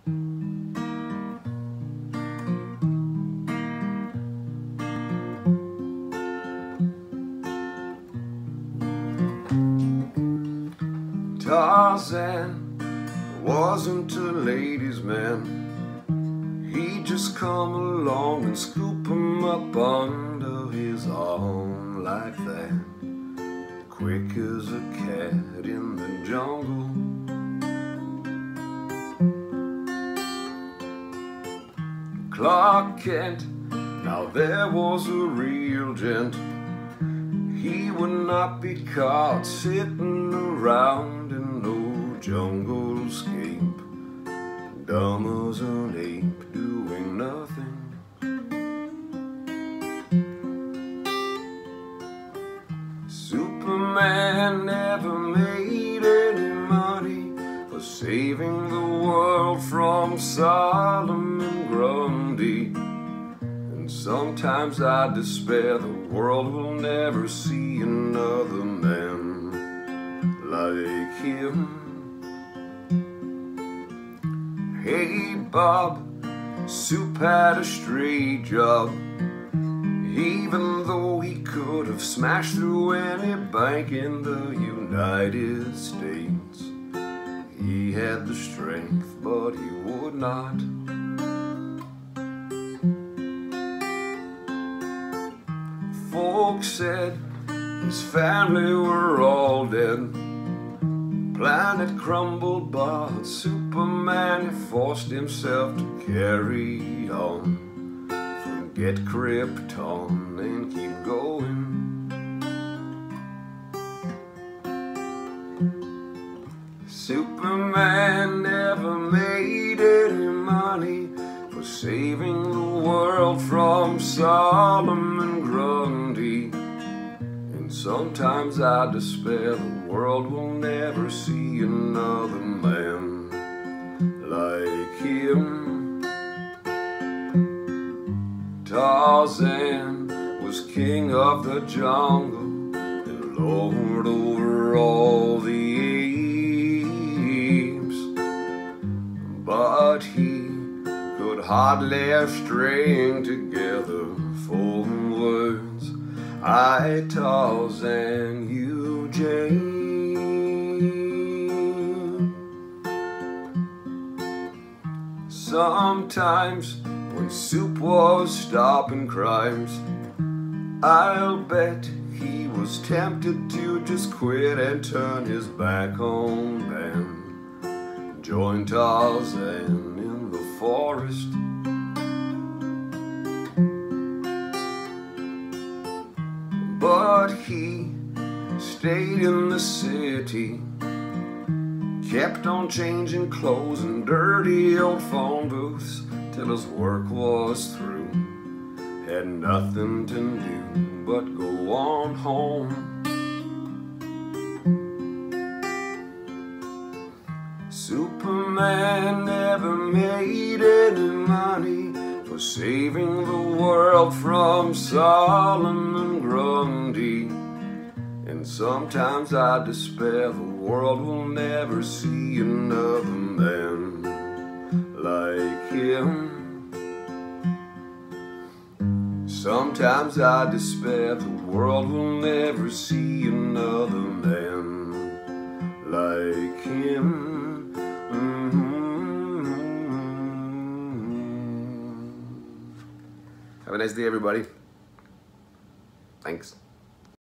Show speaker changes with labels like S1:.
S1: Tarzan wasn't a ladies' man. He'd just come along and scoop him up under his arm like that, quick as a cat in the jungle. Clark Kent, now there was a real gent. He would not be caught sitting around in no jungle scape, dumb as an ape doing nothing. Superman never made any money for saving the world from Solomon Grundy. And sometimes I despair the world will never see another man like him. Hey Bob, Soup had a straight job. Even though he could have smashed through any bank in the United States, he had the strength, but he would not. Folks said his family were all dead. Planet crumbled, but Superman, he forced himself to carry on. Forget Krypton and keep going. Superman never made any money for saving the world from Solomon Grundy. And sometimes I despair the world will never see another man like him. Tarzan was king of the jungle and lord over all the apes, but he could hardly string together 4 words: I, Tarzan, you, Jane. Sometimes when Soup was stopping crimes, I'll bet he was tempted to just quit and turn his back on Ben, join Tarzan in the forest. But he stayed in the city, kept on changing clothes in dirty old phone booths till his work was through. Had nothing to do but go on home. Superman never made any money for saving the world from Solomon Grundy. And sometimes I despair the world will never see another man like him. Sometimes I despair the world will never see another man like him. Have a nice day, everybody. Thanks.